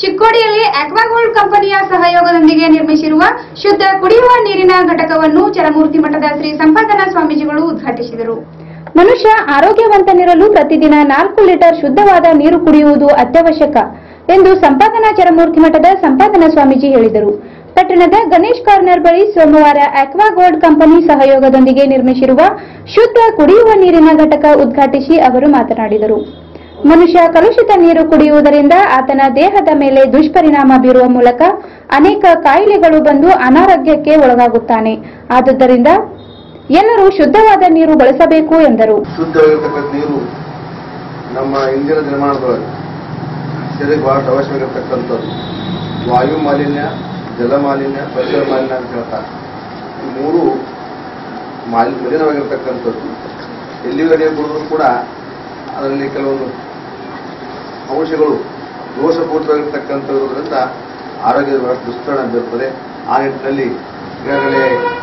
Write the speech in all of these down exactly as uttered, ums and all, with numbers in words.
ಚಿಕ್ಕೋಡಿಯಲ್ಲಿ ಆಕ್ವಾಗೋಲ್ಡ್ ಕಂಪನಿಯ ಸಹಯೋಗದೊಂದಿಗೆ ನಿರ್ಮಿಸಿರುವ ಶುದ್ಧ ಕುಡಿಯುವ ನೀರಿನ ಘಟಕವನ್ನು ಚರಮೂರ್ತಿ ಮಠದ ಶ್ರೀ ಸಂಪಾದನಾ ಸ್ವಾಮೀಜಿಗಳು ಉದ್ಘಾಟಿಸಿದರು. ಮನುಷ್ಯ ಆರೋಗ್ಯವಂತನಿರಲು ಪ್ರತಿದಿನ ನಾಲ್ಕು ಲೀಟರ್ ಶುದ್ಧವಾದ ನೀರು ಕುಡಿಯುವುದು ಅತ್ಯವಶ್ಯಕ ಎಂದು ಸಂಪಾದನಾ ಚರಮೂರ್ತಿ ಮಠದ ಸಂಪಾದನಾ ಸ್ವಾಮೀಜಿ ಹೇಳಿದರು. ಪಟ್ಟಣದ ಗಣೇಶ್ ಕಾರ್ನರ್ ಬಳಿ ಸೋಮವಾರ ಆಕ್ವಾಗೋಲ್ಡ್ ಕಂಪನಿ ಸಹಯೋಗದೊಂದಿಗೆ ನಿರ್ಮಿಸಿರುವ ಶುದ್ಧ ಕುಡಿಯುವ ನೀರಿನ ಘಟಕ ಉದ್ಘಾಟಿಸಿ ಅವರು ಮಾತನಾಡಿದರು. ಮನುಷ್ಯ ಕಲುಷಿತ ನೀರು ಕುಡಿಯುವುದರಿಂದ ಆತನ ದೇಹದ ಮೇಲೆ ದುಷ್ಪರಿಣಾಮ ಬೀರುವ ಮೂಲಕ ಅನೇಕ ಕಾಯಿಲೆಗಳು ಬಂದು ಅನಾರೋಗ್ಯಕ್ಕೆ ಒಳಗಾಗುತ್ತಾನೆ. ಆದುದರಿಂದ ಎಲ್ಲರೂ ಶುದ್ಧವಾದ ನೀರು ಬಳಸಬೇಕು ಎಂದರು. ಶುದ್ಧವಾಗಿರತಕ್ಕಂಥ ನೀರು ನಮ್ಮ ಇಂದಿನ ನಿರ್ಮಾಣದೊಳಗೆ ಶರೀರಕ್ಕೆ ಬಹಳ ಅವಶ್ಯವಾಗಿರತಕ್ಕಂಥದ್ದು. ವಾಯು ಮಾಲಿನ್ಯ, ಜಲ ಮಾಲಿನ್ಯ, ಪರಿಸರ ಮಾಲಿನ್ಯ ಅಂತ ಹೇಳ್ತಾರೆ. ಈ ಮೂರು ಮಾಲಿ ಮಲಿನವಾಗಿರತಕ್ಕಂಥದ್ದು. ಎಲ್ಲಿಗೂ ನೀರು ಕುಡಿದ್ರೂ ಕೂಡ ಅದರಲ್ಲಿ ಕೆಲವೊಂದು ಅಂಶಗಳು ದೋಷಪೂರಿತವಾಗಿರ್ತಕ್ಕಂಥದ್ರಿಂದ ಆರೋಗ್ಯದ ಬಹಳಷ್ಟು ದುಷ್ಪರಿಣಾಮ ಬೀರುತ್ತದೆ. ಆ ನಿಟ್ಟಿನಲ್ಲಿ ಈಗಾಗಲೇ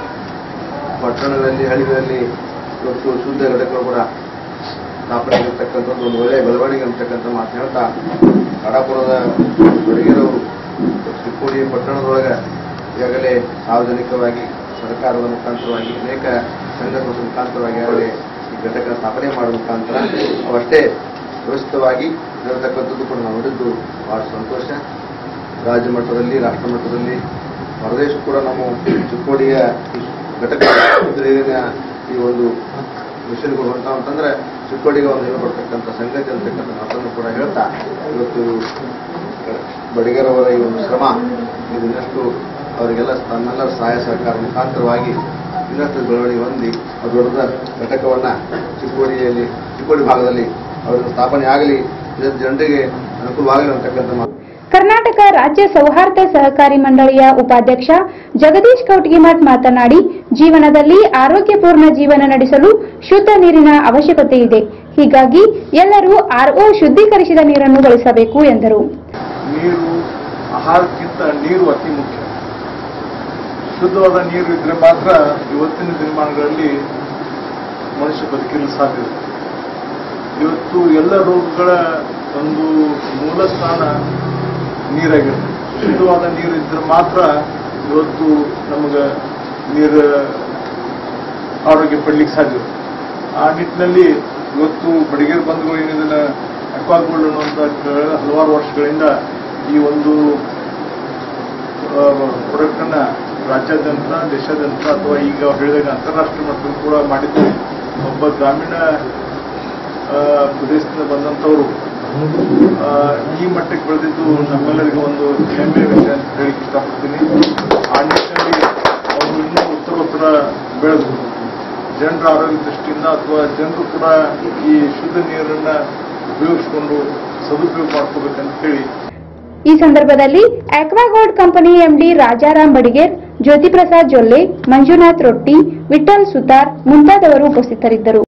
ಪಟ್ಟಣದಲ್ಲಿ, ಹಳ್ಳಿಗಳಲ್ಲಿ ಇವತ್ತು ಶುದ್ಧ ಘಟಕಗಳು ಕೂಡ ಸ್ಥಾಪನೆ ಆಗಿರ್ತಕ್ಕಂಥದ್ದು ಒಂದು ಒಳ್ಳೆಯ ಬೆಳವಣಿಗೆ ಅಂತಕ್ಕಂಥ ಮಾತು ಹೇಳ್ತಾ, ಕಡಾಪುರದ ಬೆಳಗೇರವರು ಚಿಕ್ಕೋಡಿ ಪಟ್ಟಣದೊಳಗೆ ಈಗಾಗಲೇ ಸಾರ್ವಜನಿಕವಾಗಿ ಸರ್ಕಾರದ ಮುಖಾಂತರವಾಗಿ ಅನೇಕ ಸಂಘಟನೆಗಳ ಮುಖಾಂತರವಾಗಿ ಈಗಾಗಲೇ ಈ ಘಟಕ ಸ್ಥಾಪನೆ ಮಾಡುವ ಮುಖಾಂತರ ಅವಷ್ಟೇ ವ್ಯವಸ್ಥಿತವಾಗಿ ಇರತಕ್ಕಂಥದ್ದು ಕೂಡ ನಾವು ನೋಡಿದ್ದು ಬಹಳ ಸಂತೋಷ. ರಾಜ್ಯ ಮಟ್ಟದಲ್ಲಿ, ರಾಷ್ಟ್ರ ಮಟ್ಟದಲ್ಲಿ, ಹೊರದೇಶ ಕೂಡ ನಮ್ಮ ಚಿಕ್ಕೋಡಿಯ ಘಟಕ ಈ ಒಂದು ಮಿಷನ್ಗಳು ಹೊಂಟಾವ ಅಂತಂದ್ರೆ ಚಿಕ್ಕೋಡಿಗೆ ಒಂದು ಹೇಳ್ಕೊಡ್ತಕ್ಕಂಥ ಸಂಗತಿ ಅಂತಕ್ಕಂಥ ಮಾತನ್ನು ಕೂಡ ಹೇಳ್ತಾ, ಇವತ್ತು ಬಡಿಗೇರವರ ಈ ಒಂದು ಶ್ರಮ ಇದು ಇನ್ನಷ್ಟು ಅವರಿಗೆಲ್ಲ ತಮ್ಮೆಲ್ಲರ ಸಹಾಯ ಸಹಕಾರ ಮುಖಾಂತರವಾಗಿ ಇನ್ನಷ್ಟು ಬೆಳವಣಿಗೆ ಹೊಂದಿ ಅದು ದೊಡ್ಡ ಘಟಕವನ್ನ ಚಿಕ್ಕೋಡಿಯಲ್ಲಿ ಚಿಕ್ಕೋಡಿ ಭಾಗದಲ್ಲಿ ಅವರಿಗೆ ಸ್ಥಾಪನೆ ಆಗಲಿ, ಜನರಿಗೆ ಅನುಕೂಲವಾಗಲಿ ಅಂತಕ್ಕಂಥ ಮಾತು. ಕರ್ನಾಟಕ ರಾಜ್ಯ ಸೌಹಾರ್ದ ಸಹಕಾರಿ ಮಂಡಳಿಯ ಉಪಾಧ್ಯಕ್ಷ ಜಗದೀಶ್ ಕೌಟಗಿಮಠ್ ಮಾತನಾಡಿ, ಜೀವನದಲ್ಲಿ ಆರೋಗ್ಯಪೂರ್ಣ ಜೀವನ ನಡೆಸಲು ಶುದ್ಧ ನೀರಿನ ಅವಶ್ಯಕತೆ ಇದೆ. ಹೀಗಾಗಿ ಎಲ್ಲರೂ ಆರ್ಒ ಶುದ್ಧೀಕರಿಸಿದ ನೀರನ್ನು ಬಳಸಬೇಕು ಎಂದರು. ನೀರು ಆಹಾರಕ್ಕಿಂತ ನೀರು ಅತಿ ಮುಖ್ಯ. ಶುದ್ಧವಾದ ನೀರು ಇದ್ರೆ ಮಾತ್ರ ಇವತ್ತಿನ ದಿನಮಾನಗಳಲ್ಲಿ ಮನುಷ್ಯ ಬದುಕಲು ಸಾಧ್ಯ. ಇವತ್ತು ಎಲ್ಲ ರೋಗಗಳ ಒಂದು ಮೂಲ ಸ್ಥಾನ ನೀರಾಗಿರುತ್ತೆ. ಶುದ್ಧವಾದ ನೀರು ಇದ್ರೆ ಮಾತ್ರ ಇವತ್ತು ನಮಗೆ ನೀರು ಆರೋಗ್ಯ ಪಡಲಿಕ್ಕೆ ಸಾಧ್ಯ. ಆ ನಿಟ್ಟಿನಲ್ಲಿ ಇವತ್ತು ಬಡಿಗೇರು ಬಂಧುಗಳು ಏನಿದನ್ನ ಅಕ್ವಾಗೋಲ್ಡ್ ಅನ್ನುವಂಥ ಹಲವಾರು ವರ್ಷಗಳಿಂದ ಈ ಒಂದು ಪ್ರಾಡಕ್ಟ್ ಅನ್ನ ರಾಜ್ಯಾದ್ಯಂತ, ದೇಶಾದ್ಯಂತ ಅಥವಾ ಈಗ ಹೇಳಿದಾಗ ಅಂತಾರಾಷ್ಟ್ರೀಯ ಮಟ್ಟದಲ್ಲಿ ಕೂಡ ಮಾಡಿದ್ದೇವೆ. ಒಬ್ಬ ಗ್ರಾಮೀಣ ಪ್ರದೇಶದಿಂದ ಬಂದಂಥವರು ಈ ಮಟ್ಟಕ್ಕೆ ಬೆಳೆದಿದ್ದು ನಮ್ಮೆಲ್ಲರಿಗೂ ಒಂದು ಹೆಮ್ಮೆಯ ವಿಷಯ ಅಂತ ಹೇಳಕ್ಕೆ ಇಷ್ಟಪಡ್ತೀನಿ. ಆ ನಿಟ್ಟಿನಲ್ಲಿ ಅವರು ಇನ್ನೂ ಉತ್ತರೋತ್ತರ ಬೆಳೆದು ಜನರ ಆರೋಗ್ಯ ದೃಷ್ಟಿಯಿಂದ ಅಥವಾ ಜನರು ಕೂಡ ಈ ಶುದ್ಧ ನೀರನ್ನ ಉಪಯೋಗಿಸಿಕೊಂಡು ಸದುಪಯೋಗ ಮಾಡ್ಕೋಬೇಕಂತ ಹೇಳಿ ಈ ಸಂದರ್ಭದಲ್ಲಿ Aqua Gold company MD Rajaram Badiger, Jyothi Prasad Jolle, Manjunath Rotti, Vithal Sutar ಮುಂತಾದವರು ಉಪಸ್ಥಿತರಿದ್ದರು.